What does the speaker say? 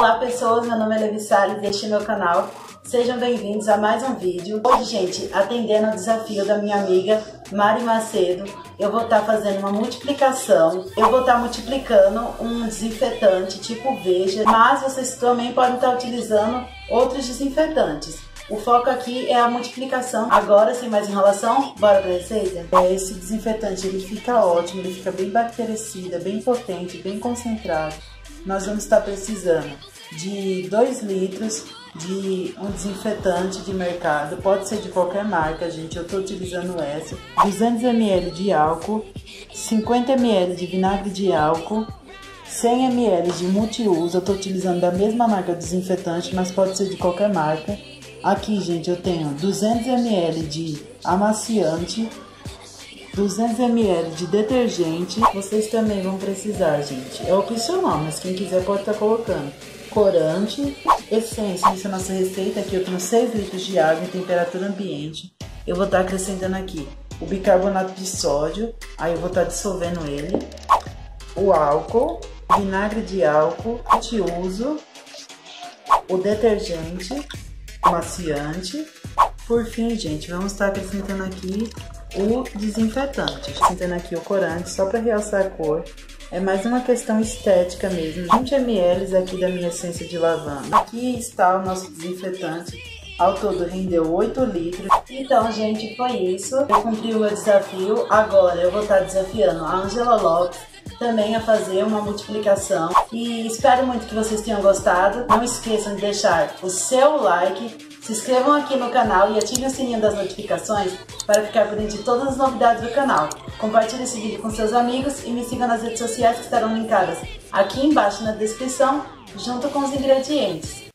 Olá pessoas, meu nome é Levi Salles, este é meu canal. Sejam bem-vindos a mais um vídeo. Hoje, gente, atendendo ao desafio da minha amiga Mari Macedo, eu vou estar fazendo uma multiplicação. Eu vou estar multiplicando um desinfetante tipo Veja, mas vocês também podem estar utilizando outros desinfetantes. O foco aqui é a multiplicação. Agora, sem mais enrolação, bora pra receita? Esse desinfetante, ele fica ótimo, ele fica bem bactericida, bem potente, bem concentrado. Nós vamos estar precisando de 2 litros de um desinfetante de mercado, pode ser de qualquer marca, gente, eu estou utilizando essa, 200 ml de álcool, 50 ml de vinagre de álcool, 100 ml de multiuso, eu estou utilizando da mesma marca desinfetante, mas pode ser de qualquer marca. Aqui, gente, eu tenho 200 ml de amaciante, 200 ml de detergente. Vocês também vão precisar, gente, é opcional, mas quem quiser pode estar colocando corante, essência. Nessa nossa receita aqui eu tenho 6 litros de água em temperatura ambiente. Eu vou estar acrescentando aqui o bicarbonato de sódio, aí eu vou estar dissolvendo ele, o álcool, vinagre de álcool, multiuso, o detergente, o maciante. Por fim, gente, vamos estar acrescentando aqui o desinfetante. Acrescentando aqui o corante só para realçar a cor. É mais uma questão estética mesmo. 20 ml aqui da minha essência de lavanda. Aqui está o nosso desinfetante. Ao todo rendeu 8 litros. Então, gente, foi isso. Eu cumpri o meu desafio. Agora eu vou estar desafiando a Angela Lopes também a fazer uma multiplicação. E espero muito que vocês tenham gostado. Não esqueçam de deixar o seu like. Se inscrevam aqui no canal e ativem o sininho das notificações para ficar por dentro de todas as novidades do canal. Compartilhe esse vídeo com seus amigos e me sigam nas redes sociais que estarão linkadas aqui embaixo na descrição, junto com os ingredientes.